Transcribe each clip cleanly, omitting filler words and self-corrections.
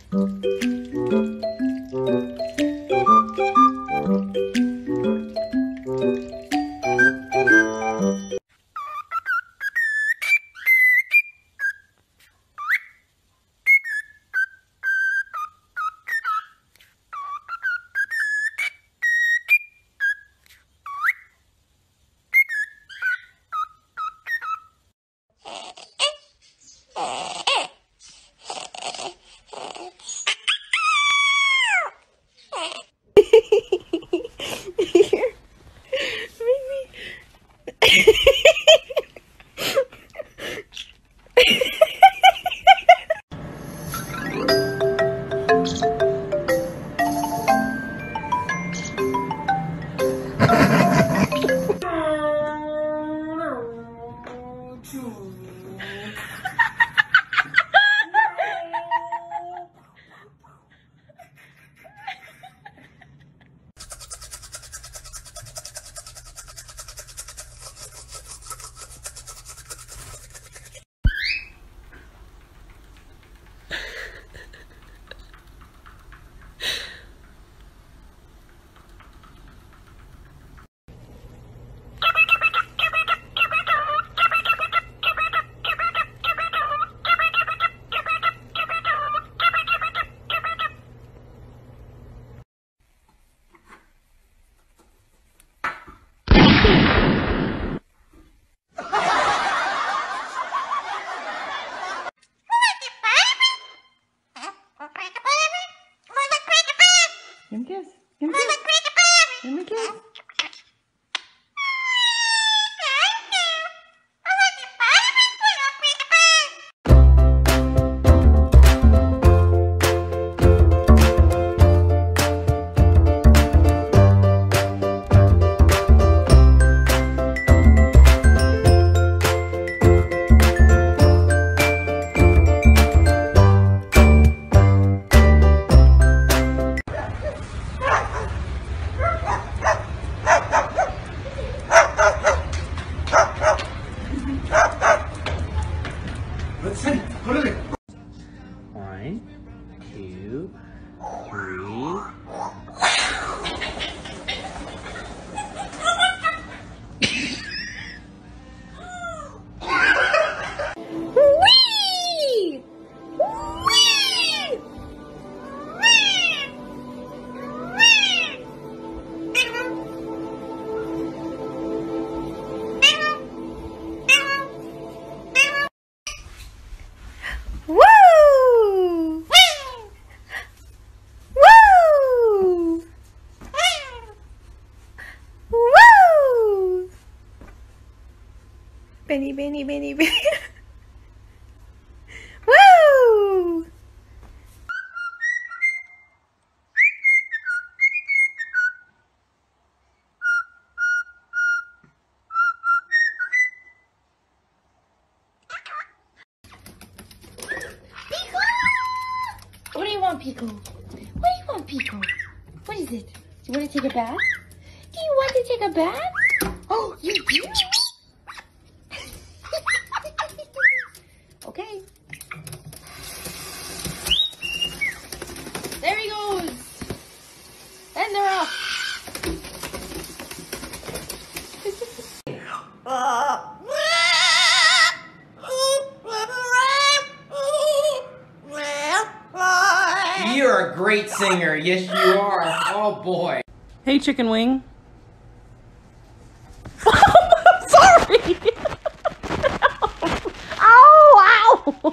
Give me a kiss. Give me a kiss. Give me a kiss. Let's see. Put it in. 1, 2, 3. Whee! Woo! Woo! Woo! Benny, Benny, Benny, Benny. Woo! What do you want, Pico? What do you want, Pico? What is it? Do you want to take a bath? Do you want to take a bath? Oh, you do? Okay. There he goes. And they're off. You're a great singer. Yes, you are. Oh, boy. Hey, chicken wing. I'm sorry. Ow, ow.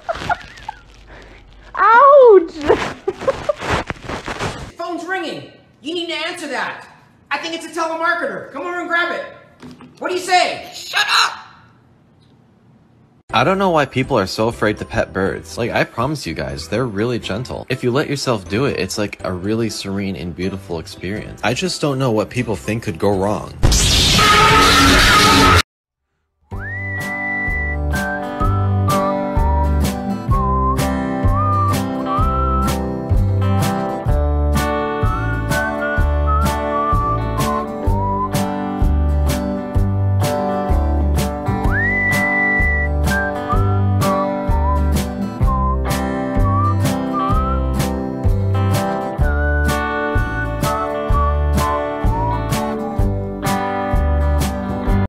Ouch. Phone's ringing. You need to answer that. I think it's a telemarketer. Come over and grab it. What do you say? Shut up! I don't know why people are so afraid to pet birds. Like, I promise you guys, they're really gentle. If you let yourself do it, it's like a really serene and beautiful experience. I just don't know what people think could go wrong.